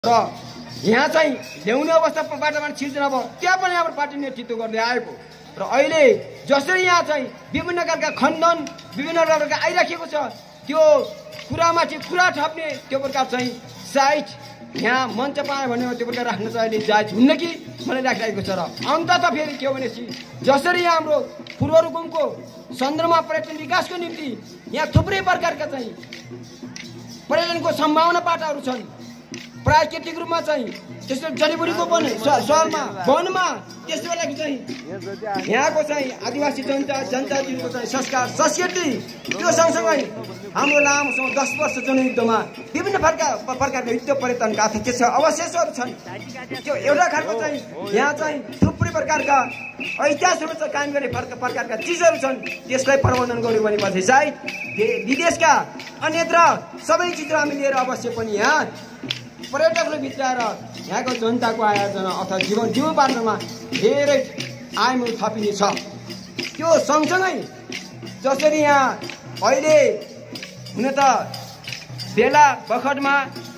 र यहाँ चाहिँ ल्याउने अवस्थाबाट सिर्जना भयो। त्यहाँ पनि हाम्रो पार्टी नेतृत्व गर्दै आएको र अहिले जसरी यहाँ चाहिँ विभिन्न प्रकारका खण्डन विभिन्न प्रकारका आइराखेको छ त्यो कुरामाथि कुरा थप्ने त्यो प्रकार चाहिँ साइड यहाँ मञ्च पाए भने त्यो प्रकार राख्न चाहिँ अहिले जायज हुन्न कि मलाई राखिरहेको छ। र अन्तत फेरि के हो भनेपछि जसरी हाम्रो पूर्व रुकुमको सन्दर्भमा पर्यटन विकासको निम्ति यहाँ थुप्रै प्रकारका चाहिँ पर्यटनको सम्भावना पाटाहरू छन्। प्राकृतिक रूपमा चाहिँ त्यस्तो जडीबुटीको पनि सहरमा वनमा त्यस्तो लागि चाहिँ यहाँको चाहिँ आदिवासी जनजातिको चाहिँ संस्कार संस्कृति त्यो सँगसँगै हाम्रो लामो 10 वर्ष जनयुद्धमा विभिन्न प्रकारका युद्ध पर्यटनका त्यस अवशेषहरू छन्। त्यो एउटा खालको चाहिँ यहाँ चाहिँ थुप्रै प्रकारका ऐतिहासिक कायम गर्ने प्रकारका चिजहरू छन्। त्यसलाई प्रबन्धन गर्यो भनेपछि सायद विदेशका अन्यत्र सबै चिजहरू हामी लिएर अवश्य पनि यहाँ पर्यटकले भित्राएर यहाँको जनताको आयोजना अथवा जीवनोपार्जनमा धेरै आयमूल थपिनेछ। त्यो सँगसँगै जसरी यहाँ अहिले हुन त बेला बखतमा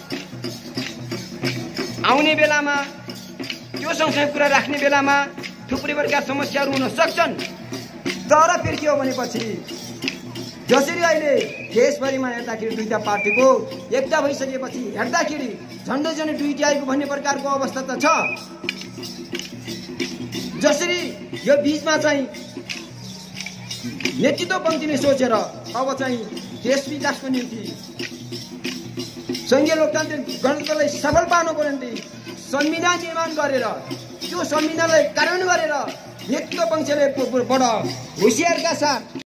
आउने बेलामा त्यो सँगसँगै कुरा राख्ने बेलामा थुप्रै प्रकारका समस्याहरू हुन सक्छन्। तर फेरि के हो भनेपछि जसरी अहिले देशभरिमा हेर्दाखेरि दुईटा पार्टीको एकता भइसकेपछि हेर्दाखेरि झन्डै झन्डै दुईटाको भन्ने प्रकारको अवस्था त छ। जसरी यो बीचमा चाहिँ नेतृत्व पङ्क्तिले सोचेर अब चाहिँ देश विकासको निम्ति संघीय लोकतान्त्रिक गणतन्त्रलाई सफल पार्नको निम्ति संविधान निर्माण गरेर त्यो संविधानलाई कार्यान्वयन गरेर नेतृत्व पक्षले बडा होसियारका साथ